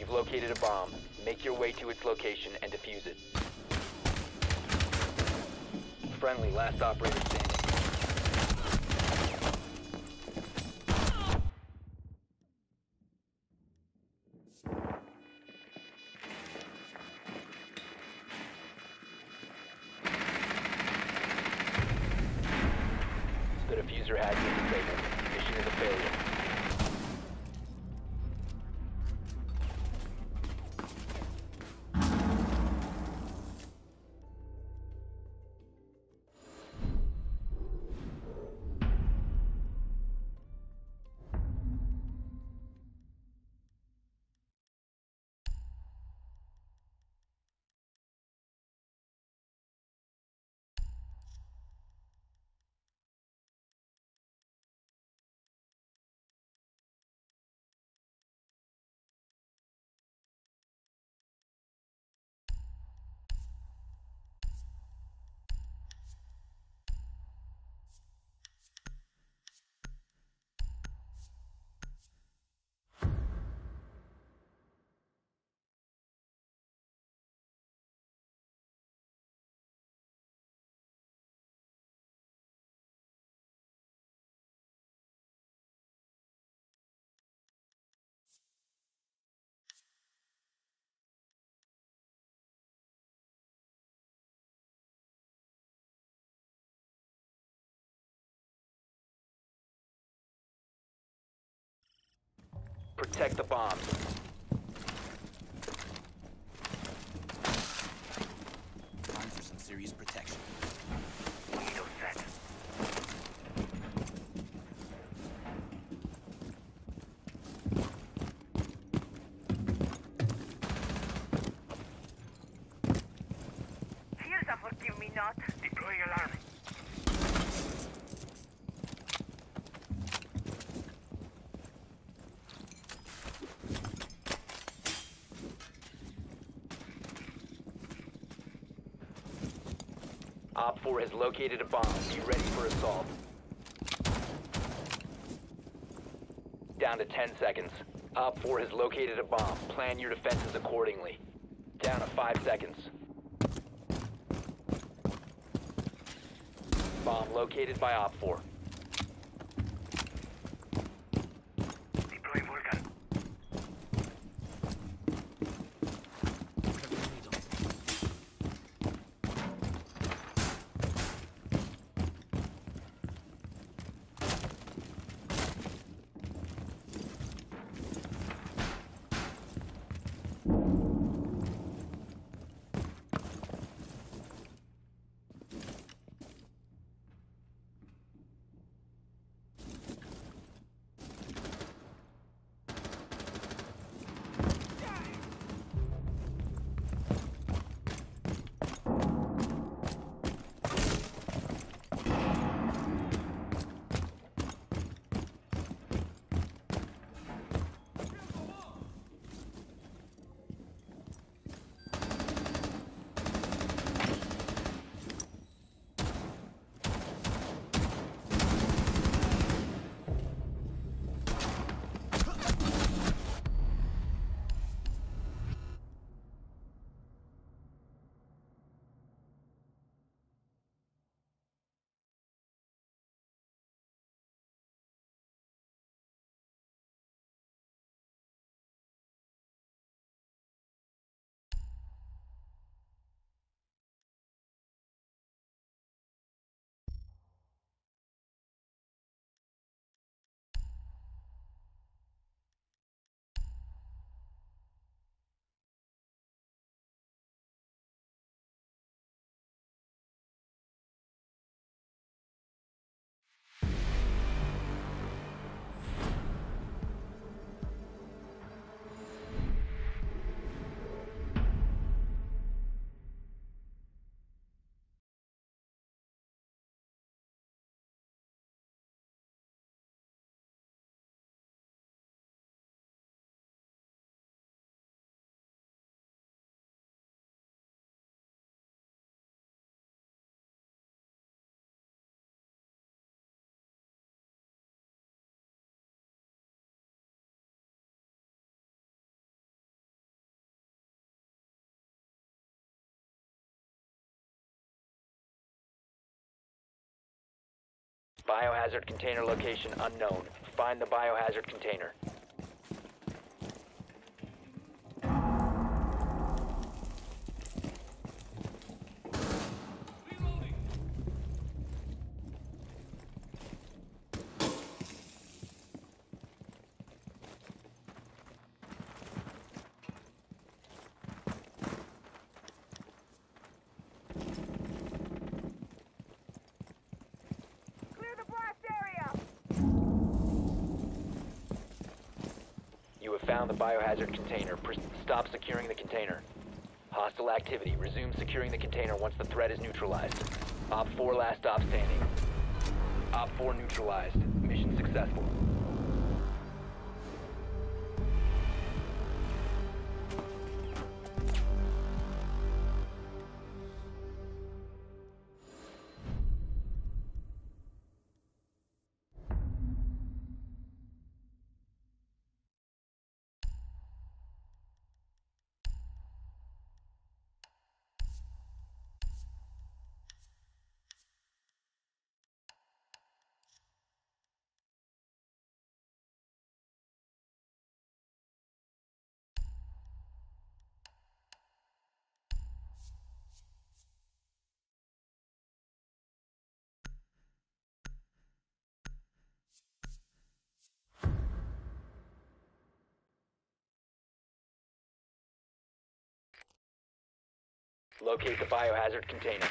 You've located a bomb. Make your way to its location and defuse it. Friendly, last operator standing. The diffuser has been disabled. Mission is a failure. Protect the bombs. Time for some serious protection. Needle set. Here's a forgive me not. Deploying alarm. Op 4 has located a bomb. Be ready for assault. Down to 10 seconds. Op 4 has located a bomb. Plan your defenses accordingly. Down to 5 seconds. Bomb located by Op 4. Deploying Vulcan. Biohazard container location unknown. Find the biohazard container. Clear the blast area! You have found the biohazard container. Stop securing the container. Hostile activity. Resume securing the container once the threat is neutralized. Op 4 last stop standing. Op 4 neutralized. Mission successful. Locate the biohazard container.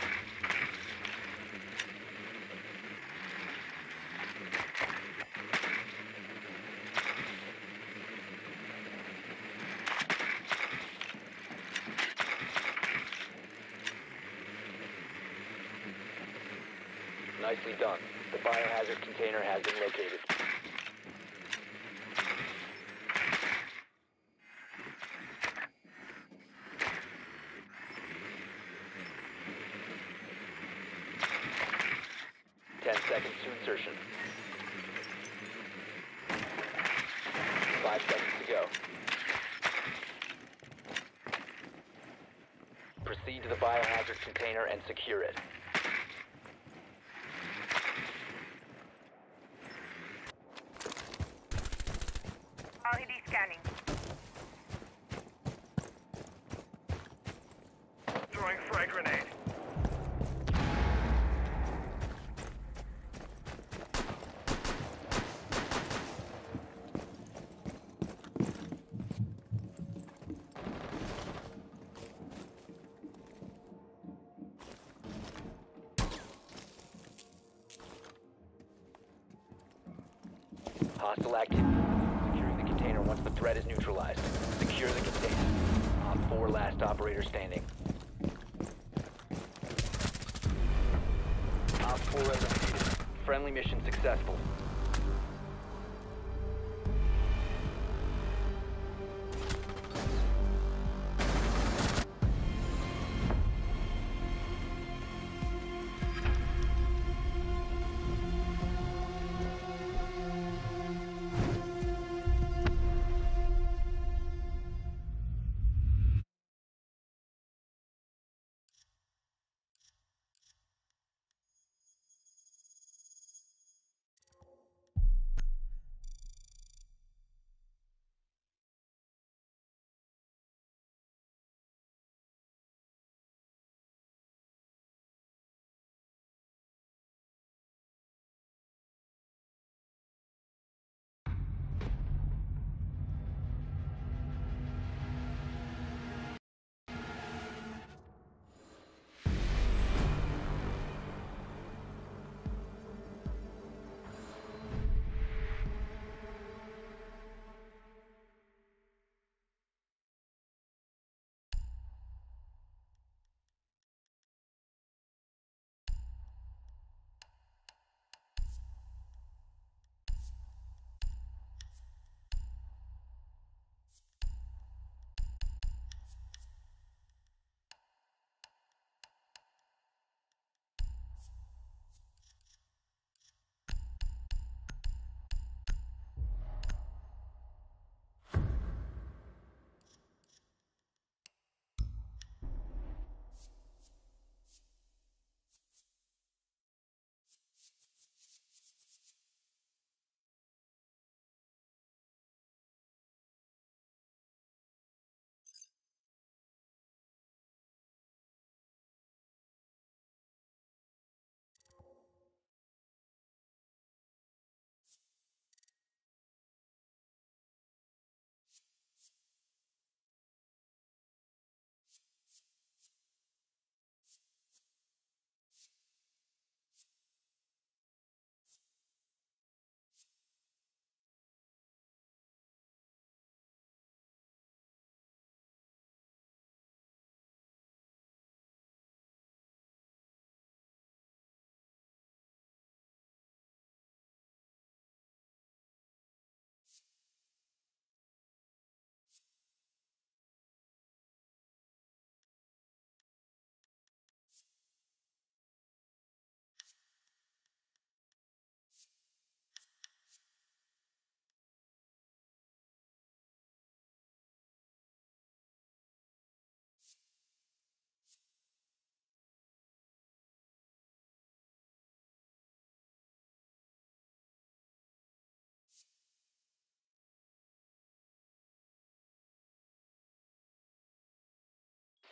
Nicely done. The biohazard container has been located. Seconds to insertion. 5 seconds to go. Proceed to the biohazard container and secure it. RED scanning. Throwing frag grenade. Hostile activity. Securing the container once the threat is neutralized. Secure the container. Op 4 last operator standing. Op 4 eliminated. Friendly mission successful.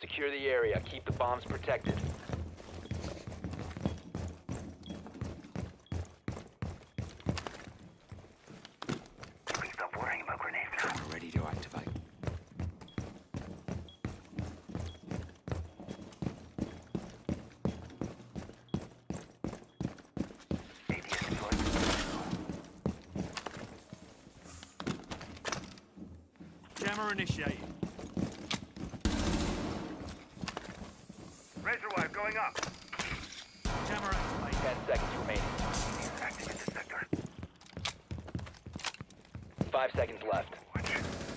Secure the area. Keep the bombs protected. You can stop worrying about grenades now. We're ready to activate. ADS deployed. Jammer initiated. Razor wire going up. Jammer activated. 10 seconds remaining. Active in the sector. 5 seconds left. Watch.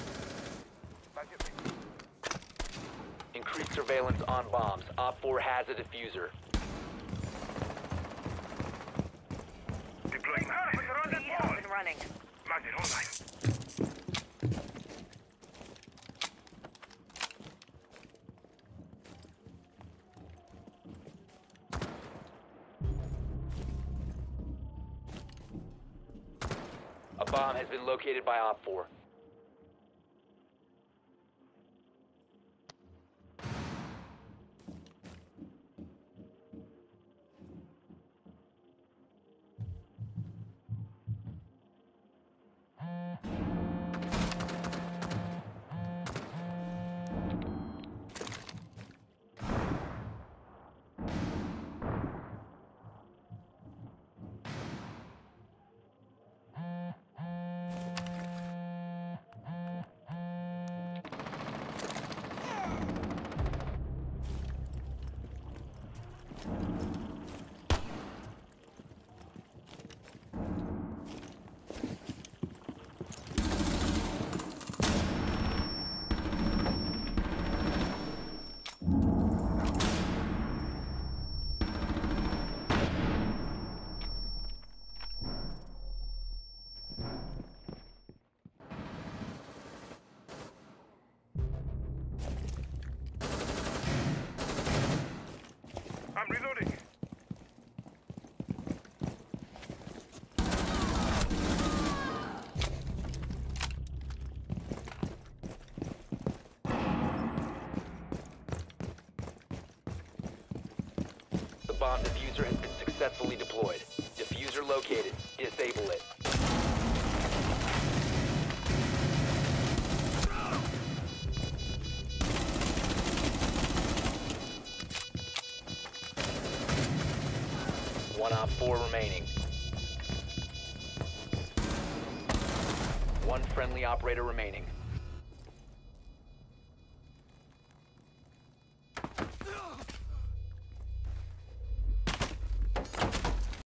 Increased surveillance on bombs. Op 4 has a diffuser. Deploying magnet. Lead up and running. Magnet online. A bomb has been located by Op 4. I'm reloading. The bomb diffuser has been successfully deployed. Diffuser located. Disable it. One Op 4 remaining. One friendly operator remaining.